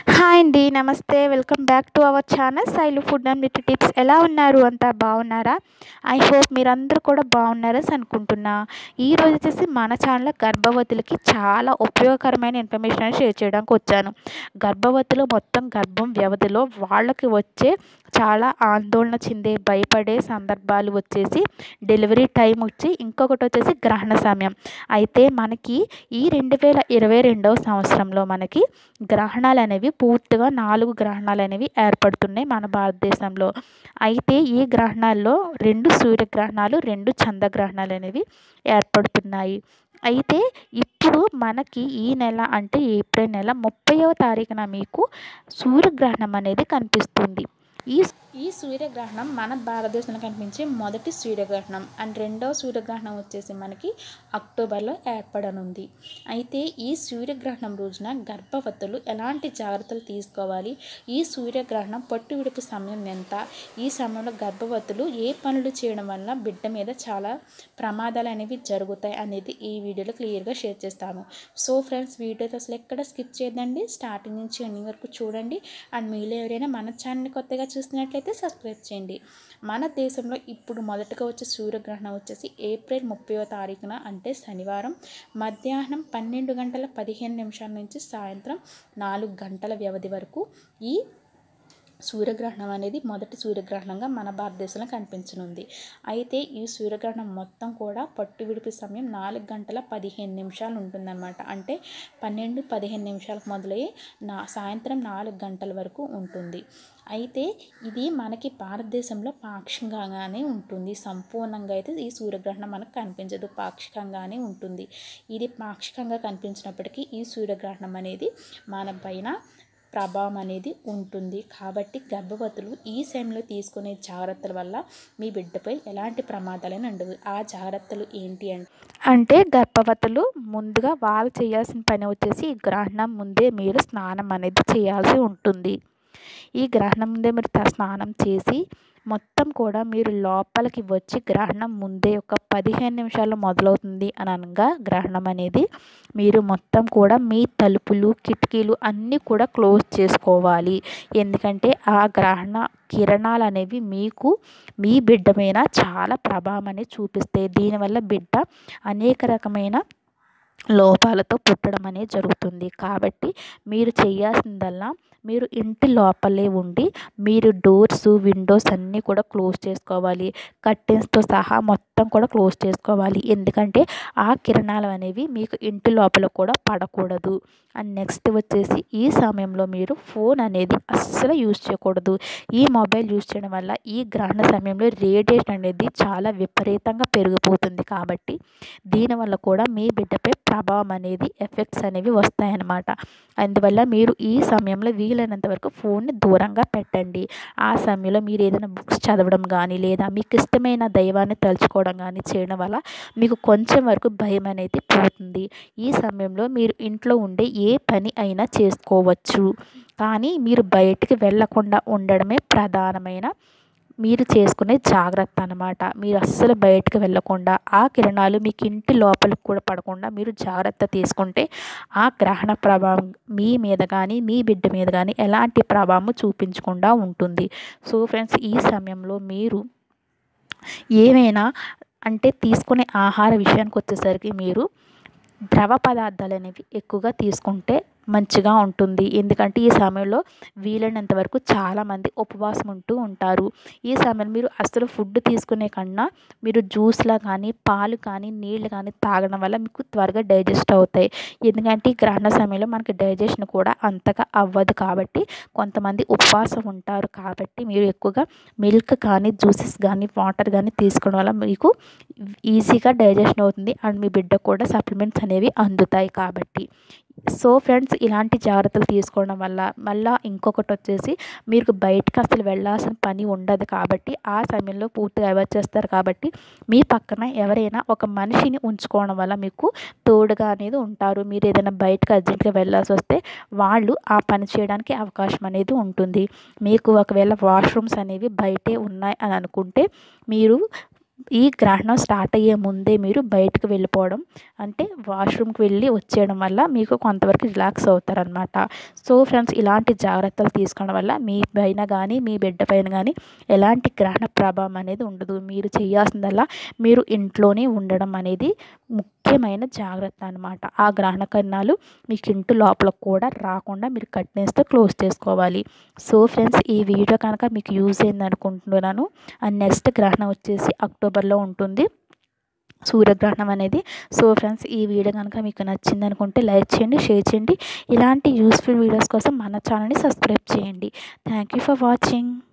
Hi అండి. నమస్తే. Welcome back to our channel Shailu food and beauty tips. ఎలా ఉన్నారు? అంతా బాగున్నారా? ఐ హోప్ మీరందరూ కూడా బాగున్నారని అనుకుంటున్నా. ఈరోజు వచ్చేసి మన ఛానల్లో గర్భవతులకి చాలా ఉపయోగకరమైన ఇన్ఫర్మేషన్ షేర్ చేయడానికి వచ్చాను. గర్భవతులు మొత్తం గర్భం వ్యవధిలో వాళ్ళకి వచ్చే చాలా ఆందోళన చెందే భయపడే సందర్భాలు వచ్చేసి డెలివరీ టైం వచ్చి ఇంకొకటి వచ్చేసి గ్రహణ సమయం. అయితే మనకి ఈ 2022వ సంవత్సరంలో మనకి గ్రహణాలు అనేవి పూర్తిగా 4 గ్రహణాలు అనేవి ఏర్పడుతున్నాయి మన భారతదేశంలో. అయితే ఈ గ్రహణాల్లో 2 సూర్యగ్రహణాలు, 2 చంద్రగ్రహణాలు అనేవి ఏర్పడుతున్నాయి. అయితే ఇప్పుడు మనకి ఈ నెల అంటే ఏప్రిల్ నెల 30వ తారీఖున మీకు సూర్యగ్రహణం అనేది కనిపిస్తుంది. ఈ ఈ సూర్యగ్రహణం మన భారతదేశంలో కనిపించే మొదటి సూర్యగ్రహణం అండ్ రెండవ సూర్యగ్రహణం వచ్చేసి మనకి అక్టోబర్లో ఏర్పడనుంది. అయితే ఈ సూర్యగ్రహణం రోజున గర్భవతులు ఎలాంటి జాగ్రత్తలు తీసుకోవాలి, ఈ సూర్యగ్రహణం పట్టు విడుపు సమయం ఎంత, ఈ సమయంలో గర్భవతులు ఏ పనులు చేయడం వల్ల బిడ్డ మీద చాలా ప్రమాదాలు అనేవి జరుగుతాయి అనేది ఈ వీడియోలో క్లియర్గా షేర్ చేస్తాను. సో ఫ్రెండ్స్, వీడియోతో అసలు ఎక్కడ స్కిప్ చేయదండి, స్టార్టింగ్ నుంచి ఎండింగ్ వరకు చూడండి. అండ్ మీలో ఎవరైనా మన ఛానల్ని కొత్తగా చూస్తున్నట్లయితే సబ్స్క్రైబ్ చేయండి. మన దేశంలో ఇప్పుడు మొదటగా వచ్చే సూర్యగ్రహణం వచ్చేసి ఏప్రిల్ 30వ తారీఖున అంటే శనివారం మధ్యాహ్నం 12:15 నుంచి సాయంత్రం 4 గంటల వ్యవధి వరకు ఈ సూర్యగ్రహణం అనేది మొదటి సూర్యగ్రహణంగా మన భారతదేశంలో కనిపించనుంది. అయితే ఈ సూర్యగ్రహణం మొత్తం కూడా పట్టు విడుపు సమయం 4:15 ఉంటుందన్నమాట. అంటే 12:15 మొదలయ్యి సాయంత్రం 4 గంటల వరకు ఉంటుంది. అయితే ఇది మనకి భారతదేశంలో పాక్షికంగానే ఉంటుంది. సంపూర్ణంగా అయితే ఈ సూర్యగ్రహణం మనకు కనిపించదు, పాక్షికంగానే ఉంటుంది. ఇది పాక్షికంగా కనిపించినప్పటికీ ఈ సూర్యగ్రహణం అనేది మన పైన ప్రభావం అనేది ఉంటుంది. కాబట్టి గర్భవతులు ఈ సమయంలో తీసుకునే జాగ్రత్తల వల్ల మీ బిడ్డపై ఎలాంటి ప్రమాదాలైనా ఉండవు. ఆ జాగ్రత్తలు ఏంటి అంటే గర్భవతులు ముందుగా వాళ్ళు చేయాల్సిన పని వచ్చేసి ఈ గ్రహణం ముందే మీరు స్నానం అనేది చేయాల్సి ఉంటుంది. ఈ గ్రహణం ముందే మీరు స్నానం చేసి మొత్తం కూడా మీరు లోపలికి వచ్చి గ్రహణం ముందే ఒక 15 నిమిషాలు మొదలవుతుంది అని అనగా గ్రహణం అనేది మీరు మొత్తం కూడా మీ తలుపులు, కిటికీలు అన్నీ కూడా క్లోజ్ చేసుకోవాలి. ఎందుకంటే ఆ గ్రహణ కిరణాలు అనేవి మీకు మీ బిడ్డ మీద చాలా ప్రభావం అనేది చూపిస్తాయి. దీనివల్ల బిడ్డ అనేక రకమైన లోపాలతో పుట్టడం అనేది జరుగుతుంది. కాబట్టి మీరు చేయాల్సిందల్లా మీరు ఇంటి లోపలే ఉండి మీరు డోర్స్, విండోస్ అన్నీ కూడా క్లోజ్ చేసుకోవాలి. కర్టెన్స్తో సహా మొత్తం కూడా క్లోజ్ చేసుకోవాలి. ఎందుకంటే ఆ కిరణాలు అనేవి మీకు ఇంటి లోపల కూడా పడకూడదు. అండ్ నెక్స్ట్ వచ్చేసి ఈ సమయంలో మీరు ఫోన్ అనేది అస్సలు యూజ్ చేయకూడదు. ఈ మొబైల్ యూజ్ చేయడం వల్ల ఈ గ్రహణ సమయంలో రేడియేషన్ అనేది చాలా విపరీతంగా పెరిగిపోతుంది. కాబట్టి దీనివల్ల కూడా మీ బిడ్డపై ప్రభావం అనేది ఎఫెక్ట్స్ అనేవి వస్తాయన్నమాట. అందువల్ల మీరు ఈ సమయంలో వీలైనంత వరకు ఫోన్ని దూరంగా పెట్టండి. ఆ సమయంలో మీరు ఏదైనా బుక్స్ చదవడం కానీ లేదా మీకు ఇష్టమైన దైవాన్ని తలుచుకోవడం కానీ చేయడం వల్ల మీకు కొంచెం వరకు భయం అనేది పోతుంది. ఈ సమయంలో మీరు ఇంట్లో ఉండే ఏ పని అయినా చేసుకోవచ్చు. కానీ మీరు బయటికి వెళ్ళకుండా ఉండడమే ప్రధానమైన మీరు చేసుకునే జాగ్రత్త అన్నమాట. మీరు అస్సలు బయటకు వెళ్ళకుండా ఆ కిరణాలు మీకు ఇంటి లోపలికి కూడా పడకుండా మీరు జాగ్రత్త తీసుకుంటే ఆ గ్రహణ ప్రభావం మీ మీద కానీ మీ బిడ్డ మీద కానీ ఎలాంటి ప్రభావం చూపించకుండా ఉంటుంది. సో ఫ్రెండ్స్, ఈ సమయంలో మీరు ఏమైనా అంటే తీసుకునే ఆహార విషయానికి వచ్చేసరికి మీరు ద్రవ పదార్థాలు అనేవి ఎక్కువగా తీసుకుంటే మంచిగా ఉంటుంది. ఎందుకంటే ఈ సమయంలో వీలైనంత వరకు చాలామంది ఉపవాసం ఉంటూ ఉంటారు. ఈ సమయంలో మీరు అసలు ఫుడ్ తీసుకునే కన్నా మీరు జ్యూస్లా కానీ పాలు కానీ నీళ్ళు కానీ తాగడం వల్ల మీకు త్వరగా డైజెస్ట్ అవుతాయి. ఎందుకంటే ఈ గ్రహణ సమయంలో మనకి డైజెషన్ కూడా అంతగా అవ్వదు. కాబట్టి కొంతమంది ఉపవాసం ఉంటారు. కాబట్టి మీరు ఎక్కువగా మిల్క్ కానీ జ్యూసెస్ కానీ వాటర్ కానీ తీసుకోవడం వల్ల మీకు ఈజీగా డైజెషన్ అవుతుంది. అండ్ మీ బిడ్డ కూడా సప్లిమెంట్స్ అనేవి అందుతాయి. కాబట్టి సో ఫ్రెండ్స్, ఇలాంటి జాగ్రత్తలు తీసుకోవడం వల్ల మళ్ళీ ఇంకొకటి వచ్చేసి మీరు బయటకు అసలు వెళ్ళాల్సిన పని ఉండదు. కాబట్టి ఆ సమయంలో పూర్తిగా అవాయిడ్ చేస్తారు. కాబట్టి మీ పక్కన ఎవరైనా ఒక మనిషిని ఉంచుకోవడం వల్ల మీకు తోడుగా అనేది ఉంటారు. మీరు ఏదైనా బయటకు అర్జెంట్గా వెళ్ళాల్సి వస్తే వాళ్ళు ఆ పని చేయడానికి అవకాశం అనేది ఉంటుంది. మీకు ఒకవేళ వాష్రూమ్స్ అనేవి బయటే ఉన్నాయి అని అనుకుంటే మీరు ఈ గ్రహణం స్టార్ట్ అయ్యే ముందే మీరు బయటకు వెళ్ళిపోవడం, అంటే వాష్రూమ్కి వెళ్ళి వచ్చేయడం వల్ల మీకు కొంతవరకు రిలాక్స్ అవుతారనమాట. సో ఫ్రెండ్స్, ఇలాంటి జాగ్రత్తలు తీసుకోవడం వల్ల మీ పైన కానీ మీ బిడ్డ పైన కానీ ఎలాంటి గ్రహణ ప్రభావం అనేది ఉండదు. మీరు చేయాల్సిందల్లా మీరు ఇంట్లోనే ఉండడం అనేది ముఖ్యమైన జాగ్రత్త అనమాట. ఆ గ్రహణ కిరణాలు మీకు ఇంటి లోపల కూడా రాకుండా మీరు కర్టెన్స్తో క్లోజ్ చేసుకోవాలి. సో ఫ్రెండ్స్, ఈ వీడియో కనుక మీకు యూజ్ అయింది అనుకుంటున్నాను. అండ్ నెక్స్ట్ గ్రహణం వచ్చేసి అక్టోబర్లో ఉంటుంది, సూర్యగ్రహణం అనేది. సో ఫ్రెండ్స్, ఈ వీడియో కనుక మీకు నచ్చింది అనుకుంటే లైక్ చేయండి, షేర్ చేయండి. ఇలాంటి యూస్ఫుల్ వీడియోస్ కోసం మన ఛానల్ని సబ్స్క్రైబ్ చేయండి. Thank you for watching.